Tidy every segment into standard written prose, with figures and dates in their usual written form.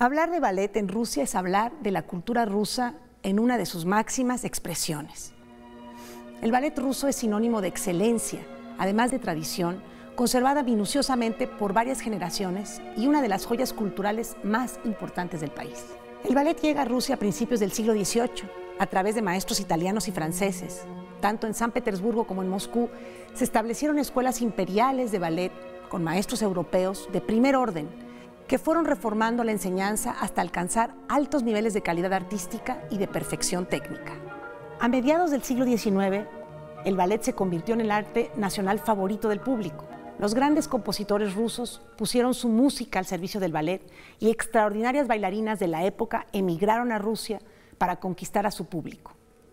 Hablar de ballet en Rusia es hablar de la cultura rusa en una de sus máximas expresiones. El ballet ruso es sinónimo de excelencia, además de tradición, conservada minuciosamente por varias generaciones y una de las joyas culturales más importantes del país. El ballet llega a Rusia a principios del siglo XVIII, a través de maestros italianos y franceses. Tanto en San Petersburgo como en Moscú se establecieron escuelas imperiales de ballet con maestros europeos de primer orden, que fueron reformando la enseñanza hasta alcanzar altos niveles de calidad artística y de perfección técnica. A mediados del siglo XIX, el ballet se convirtió en el arte nacional favorito del público. Los grandes compositores rusos pusieron su música al servicio del ballet y extraordinarias bailarinas de la época emigraron a Rusia para conquistar a su público.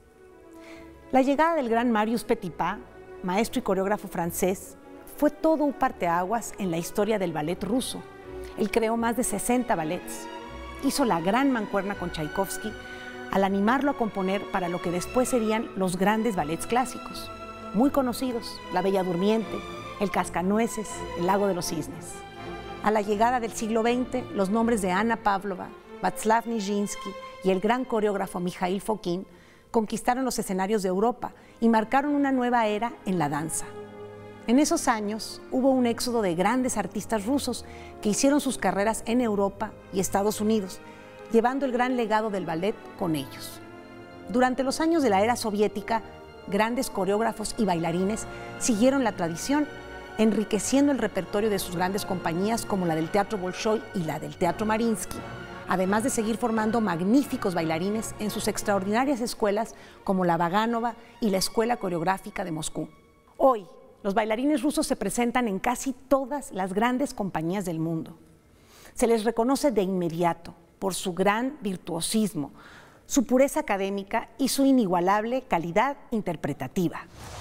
La llegada del gran Marius Petipa, maestro y coreógrafo francés, fue todo un parteaguas en la historia del ballet ruso. Él creó más de 60 ballets. Hizo la gran mancuerna con Tchaikovsky al animarlo a componer para lo que después serían los grandes ballets clásicos, muy conocidos: La Bella Durmiente, El Cascanueces, El Lago de los Cisnes. A la llegada del siglo XX, los nombres de Anna Pavlova, Václav Nijinsky y el gran coreógrafo Mikhail Fokin conquistaron los escenarios de Europa y marcaron una nueva era en la danza. En esos años hubo un éxodo de grandes artistas rusos que hicieron sus carreras en Europa y Estados Unidos, llevando el gran legado del ballet con ellos. Durante los años de la era soviética, grandes coreógrafos y bailarines siguieron la tradición, enriqueciendo el repertorio de sus grandes compañías como la del Teatro Bolshoi y la del Teatro Mariinsky, además de seguir formando magníficos bailarines en sus extraordinarias escuelas como la Vaganova y la Escuela Coreográfica de Moscú. Hoy, los bailarines rusos se presentan en casi todas las grandes compañías del mundo. Se les reconoce de inmediato por su gran virtuosismo, su pureza académica y su inigualable calidad interpretativa.